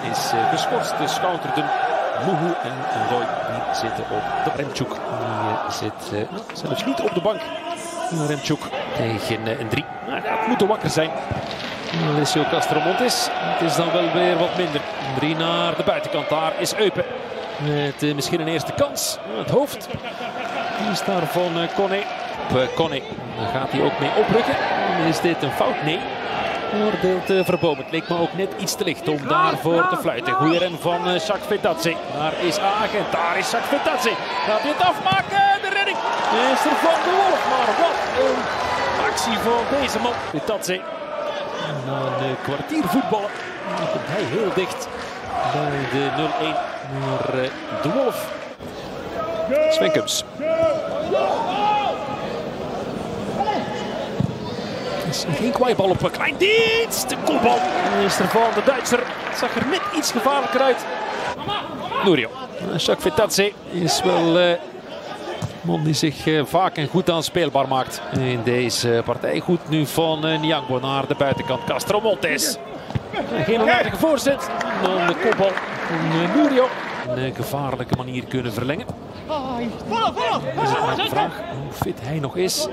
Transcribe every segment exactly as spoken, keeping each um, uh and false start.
is uh, geschorst. De schouderden Muhu en Roy die zitten op de Remchuk. Die uh, zit uh, zelfs niet op de bank. Remchuk tegen uh, een drie. Nou, dat moet wakker zijn. Alessio Castromontes. Het is dan wel weer wat minder. drie naar de buitenkant. Daar is Eupen. Met uh, misschien een eerste kans. Het hoofd. Die is daar van uh, Kone. Op uh, Kone. Dan gaat hij ook mee oprukken. Is dit een fout? Nee. Oordeelt uh, Verboom. Het leek me ook net iets te licht om daarvoor te fluiten. Goeie ren van uh, Jacques Vetadze. Daar is Agent. Daar is Jacques Vetadze. Gaat dit afmaken. De redding is er van de Wolf. Maar wat een actie van deze man. Vetadze. Na een kwartier voetballen. Dan komt hij heel dicht bij de nul-een naar uh, de Wolf. Sven Kums. Geen kwaaibal op een klein dienst. De kopbal is er van de Duitser. Het zag er net iets gevaarlijker uit. Nurio. Jacques Vetadze is wel uh, man die zich uh, vaak en goed aanspeelbaar maakt in deze partij. Goed nu van uh, Niangbo naar de buitenkant. Castromontes. Geen onwaardige voorzet. Dan de kopbal van uh, Nurio. Een uh, gevaarlijke manier kunnen verlengen. Is het maar de vraag hoe fit hij nog is.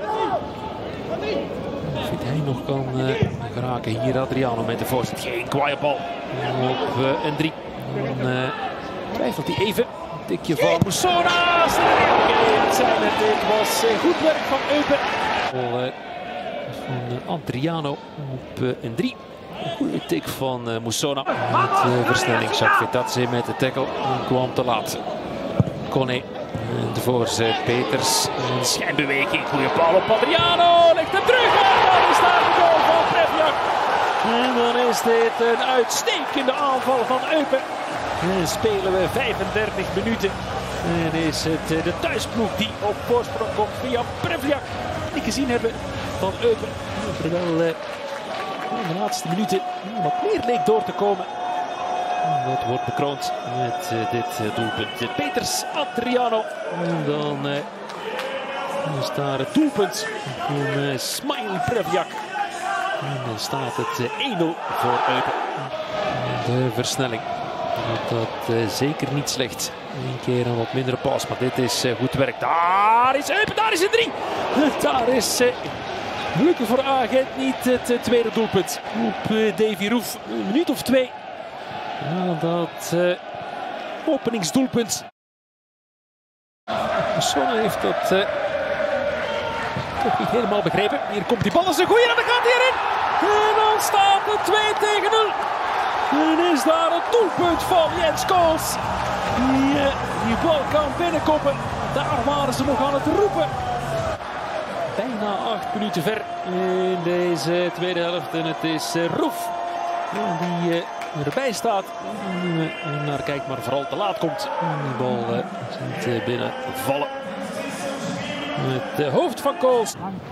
Of hij nog kan uh, geraken. Hier Adriano met de voorzet. Geen kwaaie bal op uh, een drie. Dan uh, twijfelt hij even. Een tikje van Moussona. Het zijn het. Dit was uh, goed werk van Eupen. Uh, van uh, Adriano op uh, een drie. Een goede tik van uh, Moussona. Met uh, versnelling. Jacques Vetadze met de tackle. Kwam te laat. Kone. De voorzet Peters. Een schijnbeweging. Goede bal op Adriano. Legt hem terug. En dan is daar de goal van Prevljak. En dan is dit een uitstekende aanval van Eupen. En spelen we vijfendertig minuten. En is het de thuisploeg die op voorsprong komt via Prevljak. Die gezien hebben van Eupen. Terwijl uh, in de laatste minuten wat meer leek door te komen. Dat wordt bekroond met uh, dit uh, doelpunt. Peters, Adriano. En dan uh, is daar het doelpunt van uh, Smile Prevljak. En dan staat het uh, één nul voor Eupen. De versnelling. Dat uh, zeker niet slecht. Eén keer een wat mindere pas, maar dit is uh, goed werk. Daar is Eupen, daar is het drie. Daar is uh, gelukkig voor Agent niet het uh, tweede doelpunt. Op uh, Davy Roef, een minuut of twee. Ja, dat uh, openingsdoelpunt. Moussona heeft dat uh, toch niet helemaal begrepen. Hier komt die bal, dat is een goeie en dan gaat hij erin. En dan staat het twee tegen nul. En is daar het doelpunt van Jens Kools. Die, uh, die bal kan binnenkoppen. Daar waren ze nog aan het roepen. Bijna acht minuten ver in deze tweede helft. En het is uh, Roef die uh, erbij staat. En naar kijkt, maar vooral te laat komt. Die bal uh, ziet binnen vallen. Het uh, hoofd van Kools.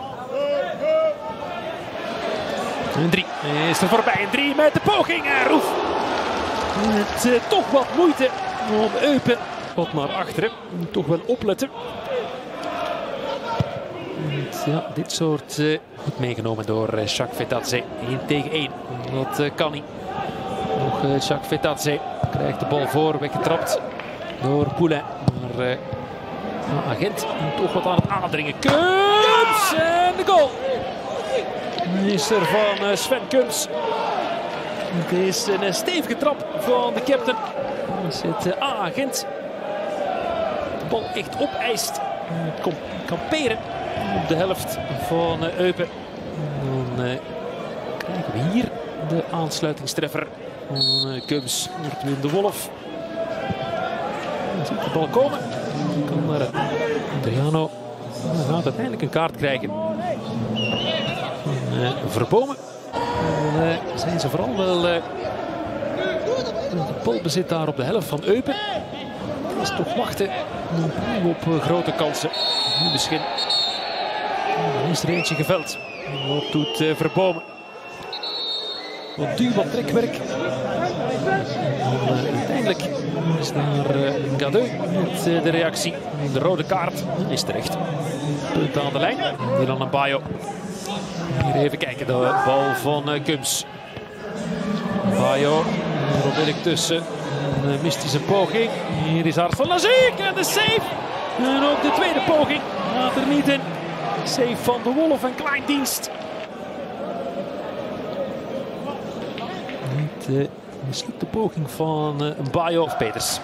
Een drie is er voorbij. Een drie met de poging. En Roef. Met uh, toch wat moeite om Eupen wat naar achteren. Toch wel opletten. En, ja, dit soort uh, goed meegenomen door uh, Jacques Vetadze. één tegen één. Dat uh, kan niet. Nog uh, Jacques Vetadze krijgt de bal voor, weggetrapt door Poulain. Maar uh, Agent toch wat aan het aandringen. Kums en de goal. Is er van uh, Sven Kums. Het is een uh, stevige trap van de captain. Dan zit uh, Agent. De bal echt opeist. Het komt kamperen op de helft van uh, Eupen. En dan uh, krijgen we hier de aansluitingstreffer van uh, Kums. Wordt weer de Wolf. Dan ziet de bal komen. Dan kan naar uh, Adriano. Dan gaat uiteindelijk een kaart krijgen. En, uh, Verbomen. Dan uh, zijn ze vooral wel uh, de balbezit daar op de helft van Eupen. Dat is toch wachten op uh, grote kansen. Nu misschien. Dan is er eentje geveld. Wat doet uh, Verbomen? Wat duw, wat trekwerk. En, uh, uiteindelijk is daar uh, Gadeu met uh, de reactie. De rode kaart is terecht. Punt aan de lijn. Dylan Bayo. Hier even kijken, de bal van uh, Kums. Bayo Robbelik tussen. Dan mist hij zijn poging. Hier is Art van Laziek en de save. En ook de tweede poging gaat er niet in. Save van de Wolf en Kleindienst. Niet de mislukte poging van uh, Bayo of Peters.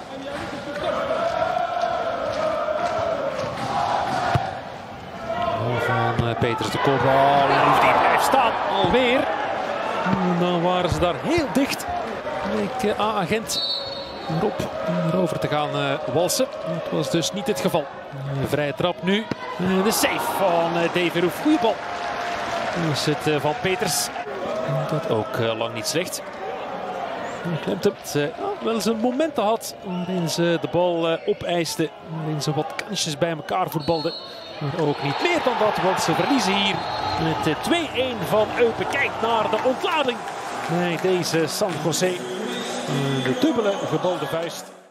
Van uh, Peters de kopbal. En hoeft die blijft staan. Alweer. En dan waren ze daar heel dicht. Leek uh, A-agent Rob erover te gaan uh, walsen. Dat was dus niet het geval. Een vrije trap nu. Uh, de save van uh, Davy Roef. Goeie bal. Dan is het uh, van Peters. Dat ook uh, lang niet slecht. Clemten uh, wel zijn momenten had waarin ze de bal uh, opeisten. Waarin ze wat kansjes bij elkaar voetbalden. Maar ook niet meer dan dat, want ze verliezen hier met uh, twee-een van Eupen. Kijk naar de ontlading bij deze San José. Uh, de dubbele gebalde vuist.